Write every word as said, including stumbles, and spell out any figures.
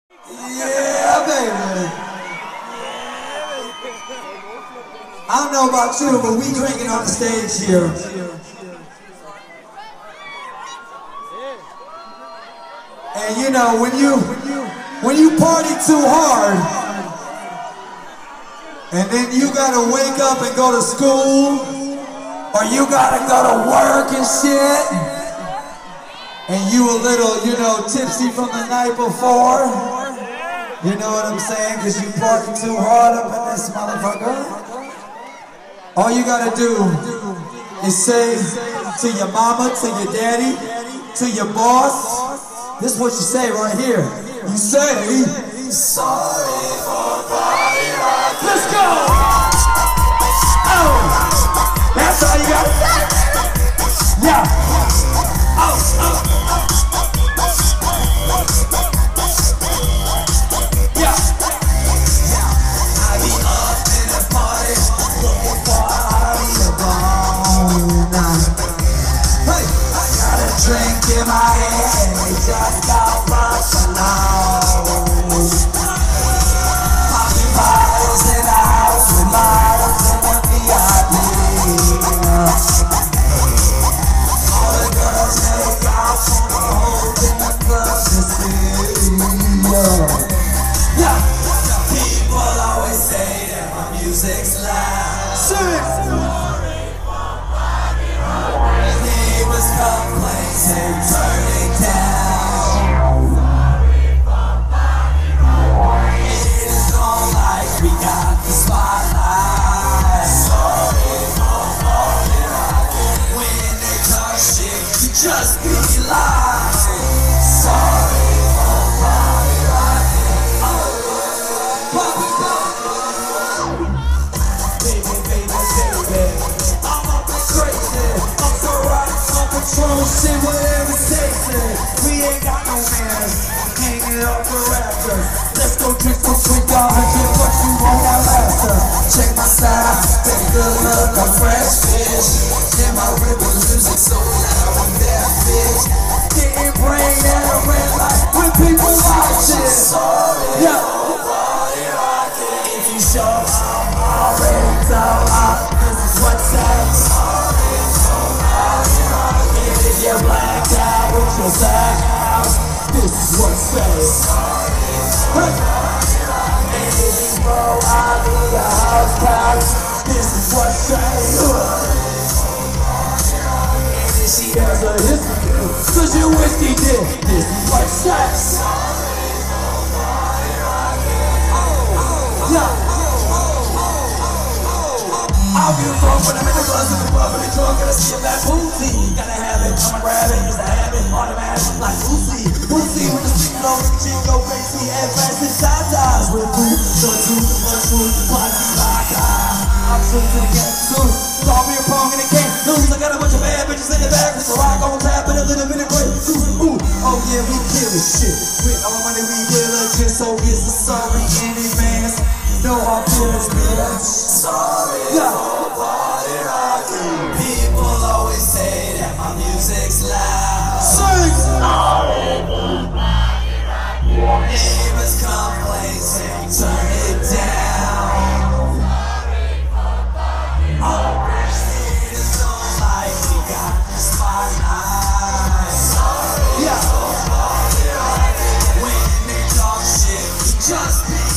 Yeah, baby. I don't know about you, but we drinking on the stage here. And you know, when you when you party too hard, and then you gotta wake up and go to school, or you gotta go to work and shit, and you a little, you know, tipsy from the night before, you know what I'm saying? Cause you party too hard up in this motherfucker. All you gotta do is say to your mama, to your daddy, to your boss, this is what you say right here. You say, sorry for Partyrock. Let's go! Oh! That's all you gotta say? Yeah! Oh! Oh! Yeah! I be up in the party, looking for a bone. Hey! I got a drink in my hand, it just got much alone. Popping bottles in the house with models in the V I P. All the girls make out on the whole in the club to see. Yeah. People always say that my music's loud. Sorry for Partyrock. Neighbors complain, say turn it down. Sorry for Partyrock. It is on like we got the spotlight. Sorry for Partyrock. When they talk shit, you just be live. Sorry for Partyrock. Baby, baby, baby, I'm up and crazy. I'm so right, on control, shit, whatever it takes it. We ain't got no manners, hanging up for rappers. Let's go drink for three dollars, get what you want out after. Check my style, take a good look, I'm fresh fish. In my river, music so loud, I'm that bitch. Getting brain at a red light when people watching. Yeah. If you show I'm already told, this is what's up. If you're blacked out with your back out, this is what's safe. Hey. And if you roll out of the house couch, this is what's safe. And if she has a history, cause you whiskey did, this is what's safe. Yeah. I'll be a phone when I'm in the bus, in the pub, in the drunk, and I see a bad boozy. Gotta have it, I'ma grab it, just a habit, automatic, like Boosie. Boosie with the stick on, she go crazy, and fast as tatas. With food, the two, the two, Partyrock. I'm true to the game, too. Call me a pong and it can't lose. I got a bunch of bad bitches in the back, with the rock on tap and a little bit of great. Ooh, oh yeah, we kill this shit. With all money, we will legit, so it's a sorry in advance. No hard feelings, bitch. Sorry yeah. For Partyrock. People always say that my music's loud. Sing! Sorry for Partyrock. Neighbors complain, say turn it down. Sorry for Partyrock. Oh, it is on like we got the spotlight. Sorry yeah. For Partyrock. When they talk shit, you just be